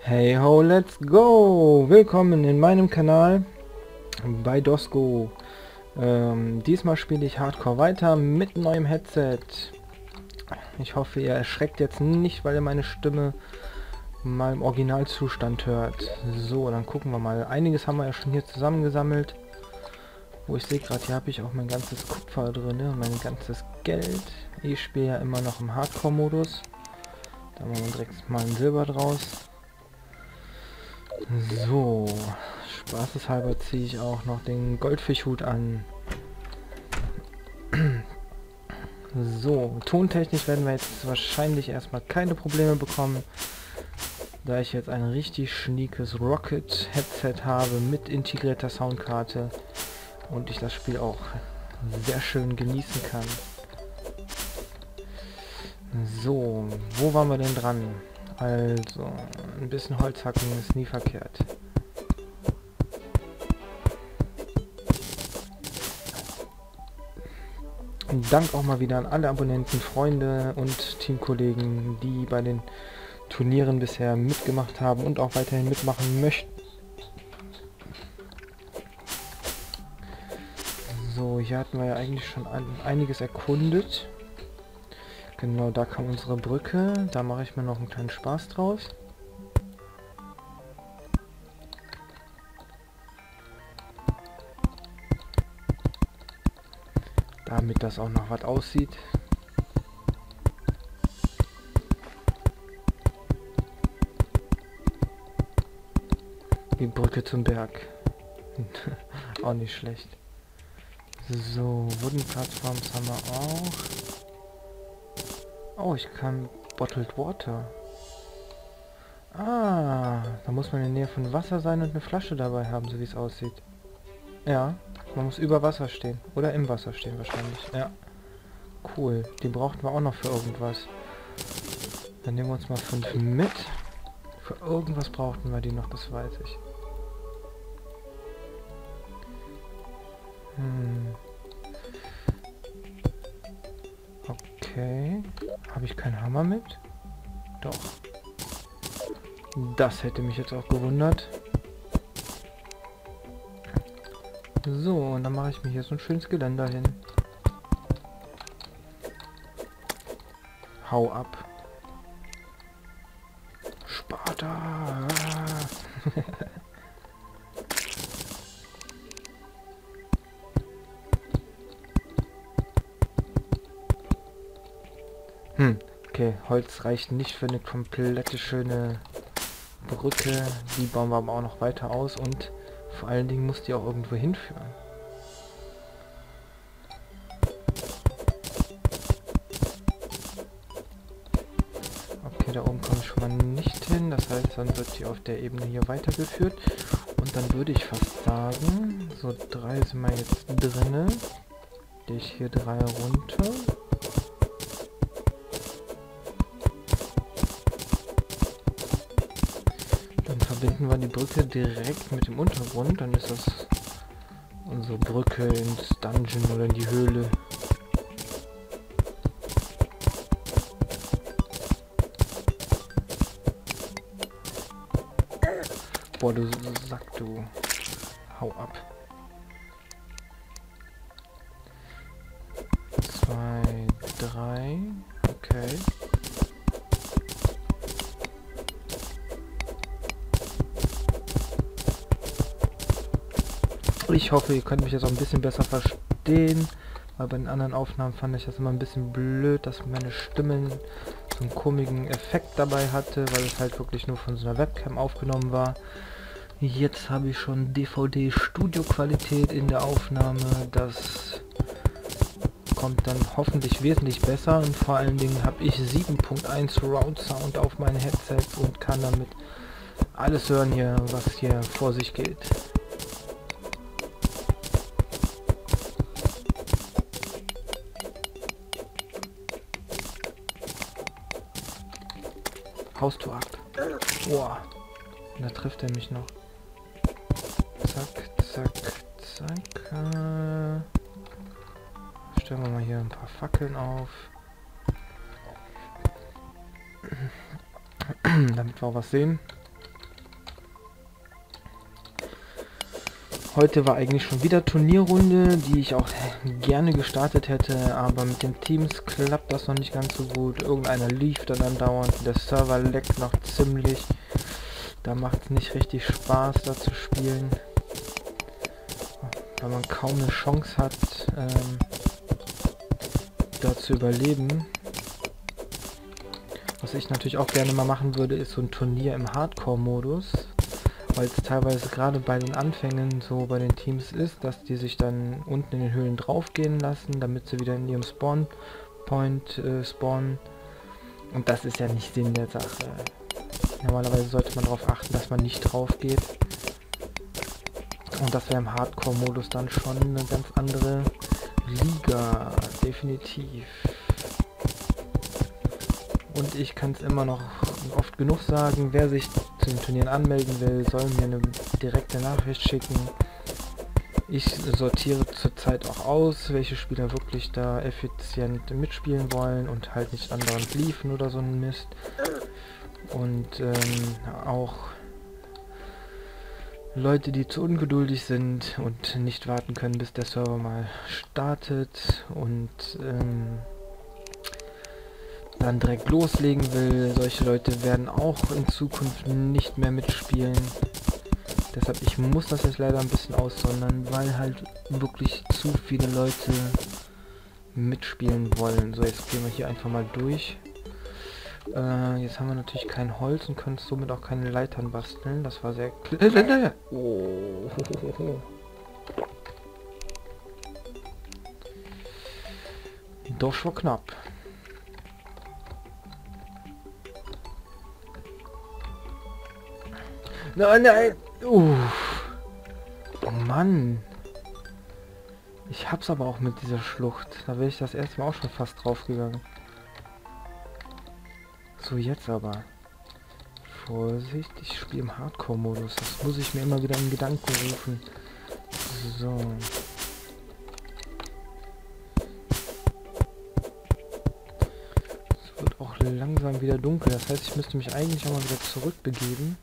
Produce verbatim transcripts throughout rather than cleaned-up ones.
Hey ho, let's go! Willkommen in meinem Kanal bei Dosco. Ähm, diesmal spiele ich Hardcore weiter mit neuem Headset. Ich hoffe, ihr erschreckt jetzt nicht, weil ihr meine Stimme mal im Originalzustand hört. So, dann gucken wir mal. Einiges haben wir ja schon hier zusammengesammelt. Wo ich sehe gerade, hier habe ich auch mein ganzes Kupfer drin, ne? Mein ganzes Geld. Ich spiele ja immer noch im Hardcore-Modus. Da machen wir direkt mal ein Silber draus. So, spaßeshalber ziehe ich auch noch den Goldfischhut an. So, tontechnisch werden wir jetzt wahrscheinlich erstmal keine Probleme bekommen, da ich jetzt ein richtig schniekes Rocket Headset habe mit integrierter Soundkarte und ich das Spiel auch sehr schön genießen kann. So, wo waren wir denn dran? Also, ein bisschen Holz hacken ist nie verkehrt. Dank auch mal wieder an alle Abonnenten, Freunde und Teamkollegen, die bei den Turnieren bisher mitgemacht haben und auch weiterhin mitmachen möchten. So, hier hatten wir ja eigentlich schon ein, einiges erkundet. Genau, da kam unsere Brücke. Da mache ich mir noch einen kleinen Spaß draus. Damit das auch noch was aussieht. Die Brücke zum Berg. Auch nicht schlecht. So, Wooden Plattforms haben wir auch. Oh, ich kann Bottled Water. Ah, da muss man in der Nähe von Wasser sein und eine Flasche dabei haben, so wie es aussieht. Ja, man muss über Wasser stehen. Oder im Wasser stehen wahrscheinlich. Ja. Cool. Die brauchten wir auch noch für irgendwas. Dann nehmen wir uns mal fünf mit. Für irgendwas brauchten wir die noch, das weiß ich. Hm. Okay. Habe ich keinen Hammer mit? Doch. Das hätte mich jetzt auch gewundert. So, und dann mache ich mir hier so ein schönes Geländer hin. Hau ab. Sparta! hm, okay, Holz reicht nicht für eine komplette schöne Brücke. Die bauen wir aber auch noch weiter aus und vor allen Dingen muss die auch irgendwo hinführen. Okay, da oben komme ich schon mal nicht hin. Das heißt, dann wird die auf der Ebene hier weitergeführt. Und dann würde ich fast sagen, so drei sind wir jetzt drinne. Gehe ich hier drei runter. Dann verbinden wir die Brücke direkt mit dem Untergrund. Dann ist das unsere Brücke ins Dungeon oder in die Höhle. Boah, du Sack, du. Hau ab. Zwei, drei. Okay. Ich hoffe, ihr könnt mich jetzt auch ein bisschen besser verstehen, weil bei den anderen Aufnahmen fand ich das immer ein bisschen blöd, dass meine Stimme so einen komischen Effekt dabei hatte, weil es halt wirklich nur von so einer Webcam aufgenommen war. Jetzt habe ich schon D V D-Studio-Qualität in der Aufnahme, das kommt dann hoffentlich wesentlich besser und vor allen Dingen habe ich sieben Punkt eins Surround Sound auf mein Headset und kann damit alles hören hier, was hier vor sich geht. Haust du ab. Boah. Da trifft er mich noch. Zack, zack, zack. Äh, stellen wir mal hier ein paar Fackeln auf. Damit wir auch was sehen. Heute war eigentlich schon wieder Turnierrunde, die ich auch gerne gestartet hätte, aber mit den Teams klappt das noch nicht ganz so gut. Irgendeiner lief dann andauernd, der Server leckt noch ziemlich. Da macht es nicht richtig Spaß, da zu spielen, weil man kaum eine Chance hat, ähm, da zu überleben. Was ich natürlich auch gerne mal machen würde, ist so ein Turnier im Hardcore-Modus. Weil es teilweise gerade bei den Anfängen so bei den Teams ist, dass die sich dann unten in den Höhlen draufgehen lassen, damit sie wieder in ihrem Spawn-Point äh, spawnen. Und das ist ja nicht Sinn der Sache. Normalerweise sollte man darauf achten, dass man nicht drauf geht. Und das wäre im Hardcore-Modus dann schon eine ganz andere Liga, definitiv. Und ich kann es immer noch oft genug sagen, wer sich zu den Turnieren anmelden will, soll mir eine direkte Nachricht schicken. Ich sortiere zurzeit auch aus, welche Spieler wirklich da effizient mitspielen wollen und halt nicht andauernd liefen oder so ein Mist. Und ähm, auch Leute, die zu ungeduldig sind und nicht warten können, bis der Server mal startet und ähm, dann direkt loslegen will. Solche Leute werden auch in Zukunft nicht mehr mitspielen. Deshalb, ich muss das jetzt leider ein bisschen aussondern, weil halt wirklich zu viele Leute mitspielen wollen. So, jetzt gehen wir hier einfach mal durch. Äh, jetzt haben wir natürlich kein Holz und können somit auch keine Leitern basteln. Das war sehr... Oh. Doch schon knapp. Nein, nein! Uff. Oh Mann! Ich hab's aber auch mit dieser Schlucht. Da wäre ich das erste Mal auch schon fast draufgegangen. So, jetzt aber. Vorsicht, ich spiele im Hardcore-Modus. Das muss ich mir immer wieder in Gedanken rufen. So. Es wird auch langsam wieder dunkel. Das heißt, ich müsste mich eigentlich auch mal wieder zurückbegeben.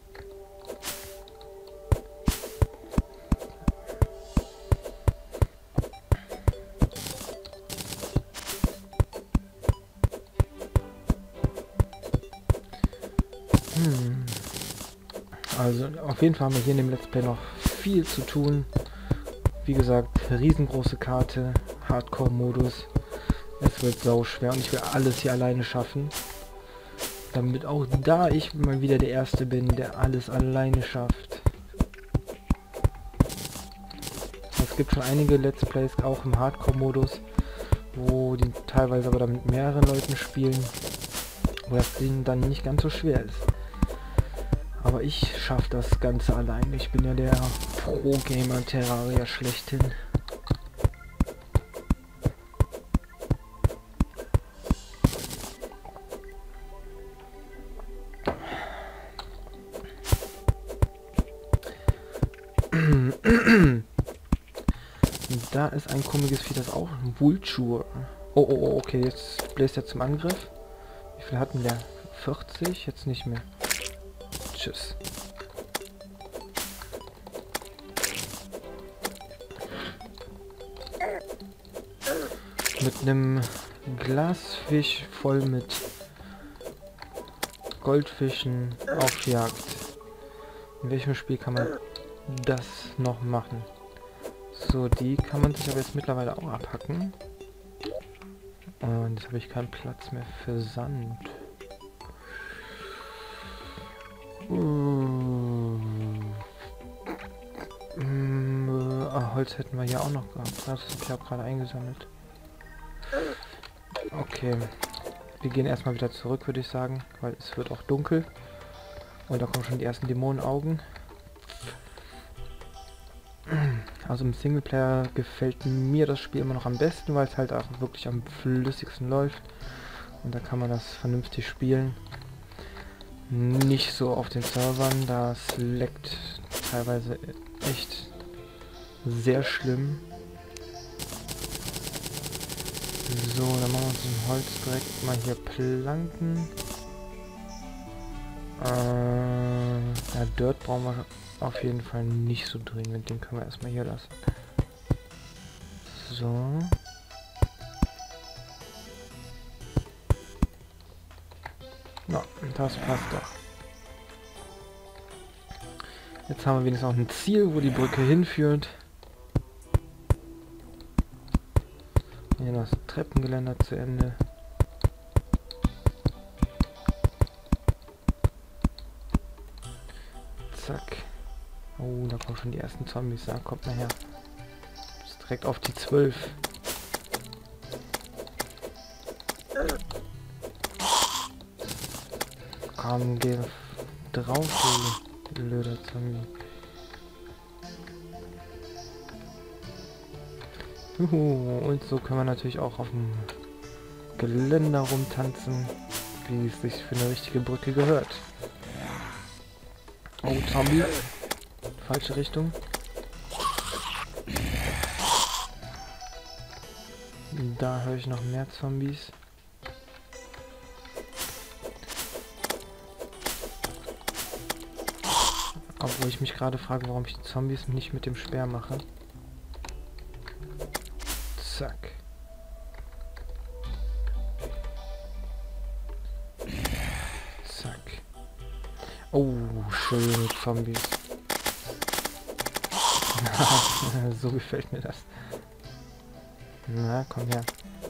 Hm. Also auf jeden Fall haben wir hier in dem Let's Play noch viel zu tun. Wie gesagt, riesengroße Karte, Hardcore-Modus. Es wird sau schwer und ich will alles hier alleine schaffen. Damit auch da ich mal wieder der Erste bin, der alles alleine schafft. Es gibt schon einige Let's Plays, auch im Hardcore-Modus, wo die teilweise aber mit mehreren Leuten spielen, wo das Ding dann nicht ganz so schwer ist. Aber ich schaffe das Ganze allein. Ich bin ja der Pro-Gamer Terraria schlechthin. Da ist ein komisches Vieh, das auch ein Vulture. Oh, oh, oh, okay, jetzt bläst er zum Angriff. Wie viel hatten wir? vierzig? Jetzt nicht mehr. Tschüss. Mit einem Glasfisch voll mit Goldfischen auf Jagd. In welchem Spiel kann man das noch machen? So, die kann man sich aber jetzt mittlerweile auch abhacken. Und jetzt habe ich keinen Platz mehr für Sand. Uh. Mm, äh, ah, Holz hätten wir hier auch noch gehabt. Das habe ich auch gerade eingesammelt. Okay. Wir gehen erstmal wieder zurück, würde ich sagen, weil es wird auch dunkel. Und da kommen schon die ersten Dämonenaugen. Also im Singleplayer gefällt mir das Spiel immer noch am besten, weil es halt auch wirklich am flüssigsten läuft. Und da kann man das vernünftig spielen. Nicht so auf den Servern, das leckt teilweise echt sehr schlimm. So, dann machen wir uns im Holz direkt mal hier Planken. Äh, ja, Dirt brauchen wir auf jeden Fall nicht so dringend. Den können wir erstmal hier lassen. So. Ja, das passt doch. Jetzt haben wir wenigstens auch ein Ziel, wo die Brücke hinführt. Hier noch das Treppengeländer zu Ende. Zack. Oh, da kommen schon die ersten Zombies. Da kommt mal her. Ist direkt auf die zwölf. Komm, geh drauf, du blöder Zombie. Juhu, und so können wir natürlich auch auf dem Geländer rumtanzen, wie es sich für eine richtige Brücke gehört. Oh, Zombie. Falsche Richtung. Da höre ich noch mehr Zombies. Obwohl ich mich gerade frage, warum ich die Zombies nicht mit dem Speer mache. Zack. Zack. Oh, schöne Zombies. So gefällt mir das. Na, komm her.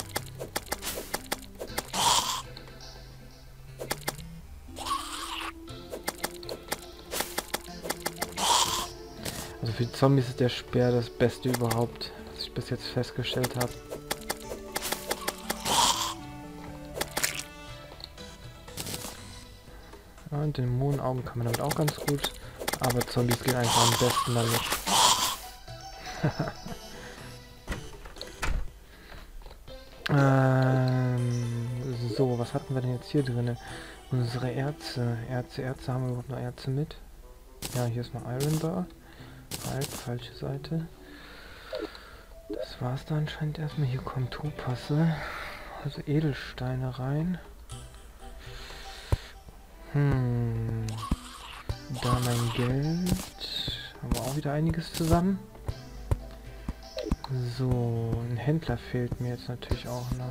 Also für die Zombies ist der Speer das Beste überhaupt, was ich bis jetzt festgestellt habe. Und den Mondaugen kann man damit auch ganz gut, aber Zombies gehen einfach am besten damit. ähm, so, was hatten wir denn jetzt hier drin? Unsere Erze. Erze, Erze, haben wir überhaupt noch Erze mit? Ja, hier ist noch Iron Bar. Halt, falsche Seite. Das war's da anscheinend erstmal. Hier kommt Topasse. Also Edelsteine rein. Hm. Da mein Geld. Haben wir auch wieder einiges zusammen. So, ein Händler fehlt mir jetzt natürlich auch noch.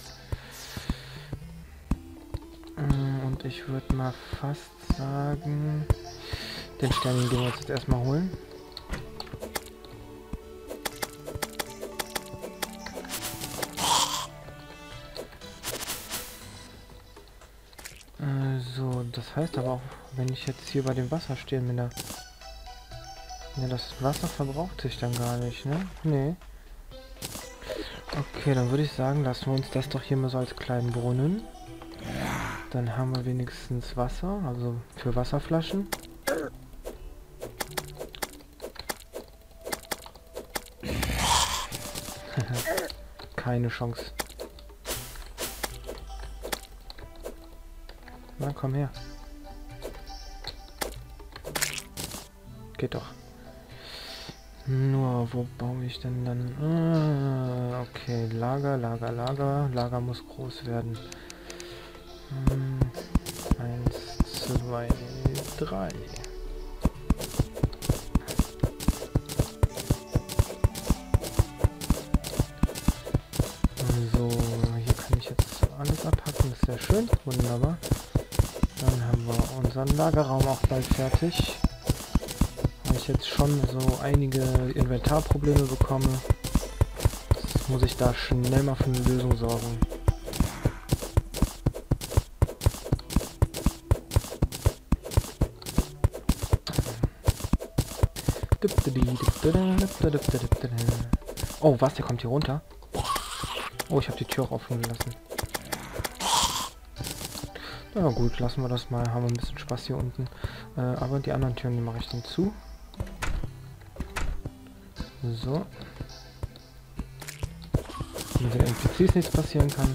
Und ich würde mal fast sagen, den Stern den gehen wir uns jetzt erstmal holen. So, das heißt aber auch, wenn ich jetzt hier bei dem Wasser stehen bin, da... Ja, das Wasser verbraucht sich dann gar nicht, ne? Nee. Okay, dann würde ich sagen, lassen wir uns das doch hier mal so als kleinen Brunnen. Dann haben wir wenigstens Wasser, also für Wasserflaschen. Keine Chance. Na, komm her. Geht doch. Nur, wo baue ich denn dann? Ah, okay, Lager, Lager, Lager. Lager muss groß werden. Hm, eins, zwei, drei. So, hier kann ich jetzt alles abhacken. Das ist sehr schön. Wunderbar. Dann haben wir unseren Lagerraum auch bald fertig. Weil ich jetzt schon so einige Inventarprobleme bekomme, das muss ich da schnell mal für eine Lösung sorgen. Oh, was? Der kommt hier runter? Oh, ich habe die Tür auch offen gelassen. Ja gut, lassen wir das mal. Haben wir ein bisschen Spaß hier unten. Äh, aber die anderen Türen, die mache ich dann zu. So. Damit den N P Cs nichts passieren kann.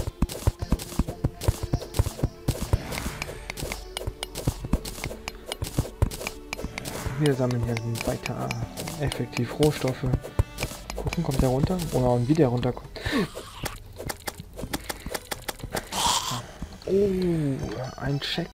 Wir sammeln hier weiter effektiv Rohstoffe. Gucken, kommt der runter? Oh, und wie der runterkommt. Oh, ein Check.